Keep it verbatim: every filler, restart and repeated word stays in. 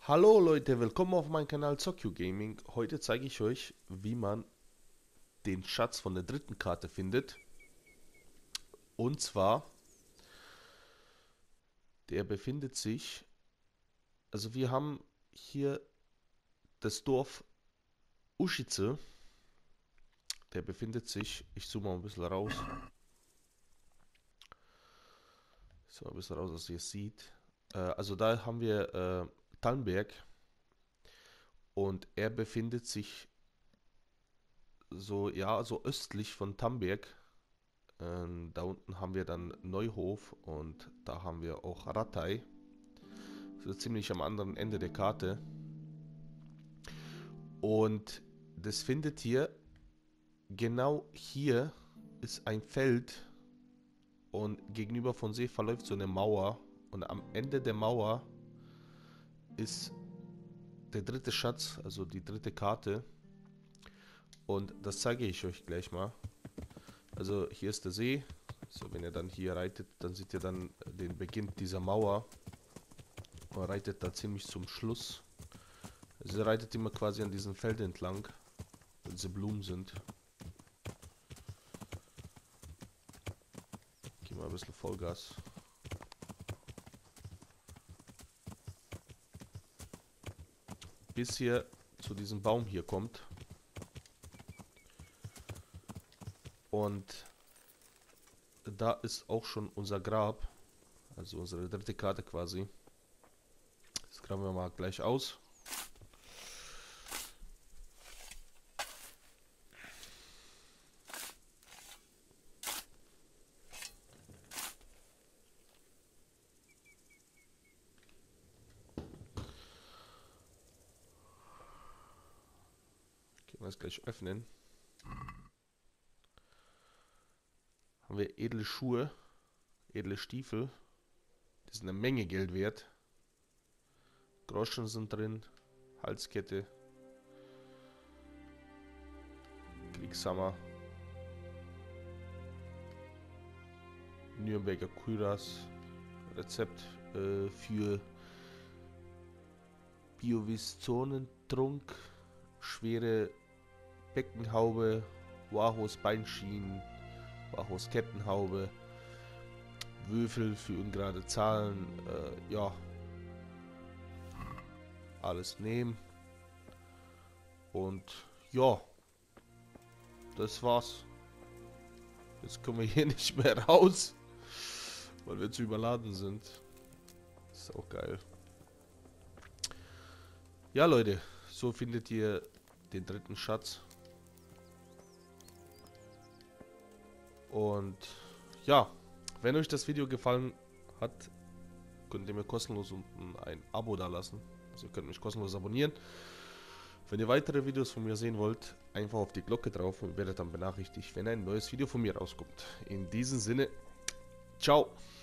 Hallo Leute, willkommen auf meinem Kanal ZocQ Gaming. Heute zeige ich euch, wie man den Schatz von der dritten Karte findet. Und zwar, der befindet sich, also wir haben hier das Dorf Uschitze. Der befindet sich, ich zoome mal ein bisschen raus. Ich zoome mal ein bisschen raus, dass ihr es seht. Äh, also da haben wir äh, Tannberg. Und er befindet sich so, ja, so östlich von Tamberg. Ähm, da unten haben wir dann Neuhof und da haben wir auch Rattay. So ziemlich am anderen Ende der Karte. Und das findet ihr, genau hier ist ein Feld und gegenüber von See verläuft so eine Mauer. Und am Ende der Mauer ist der dritte Schatz, also die dritte Karte. Und das zeige ich euch gleich mal. Also hier ist der See. So, wenn ihr dann hier reitet, dann seht ihr dann den Beginn dieser Mauer. Man reitet da ziemlich zum Schluss. Also ihr reitet immer quasi an diesem Feld entlang, wo diese Blumen sind. Geh mal ein bisschen Vollgas. Bis ihr zu diesem Baum hier kommt. Und da ist auch schon unser Grab. Also unsere dritte Karte quasi. Das graben wir mal gleich aus. Können wir es gleich öffnen. Haben wir edle Schuhe, edle Stiefel. Die sind eine Menge Geld wert. Groschen sind drin, Halskette, Kriegshammer, Nürnberger Kuras, Rezept äh, für Bioviszonentrunk, schwere Beckenhaube, Wahos Beinschienen, Wahos Kettenhaube, Würfel für ungerade Zahlen, äh, ja, alles nehmen. Und ja, das war's. Jetzt kommen wir hier nicht mehr raus, weil wir zu überladen sind. Ist auch geil. Ja Leute, so findet ihr den dritten Schatz. Und ja, wenn euch das Video gefallen hat, könnt ihr mir kostenlos unten ein Abo dalassen. Also ihr könnt mich kostenlos abonnieren. Wenn ihr weitere Videos von mir sehen wollt, einfach auf die Glocke drauf und werdet dann benachrichtigt, wenn ein neues Video von mir rauskommt. In diesem Sinne, ciao!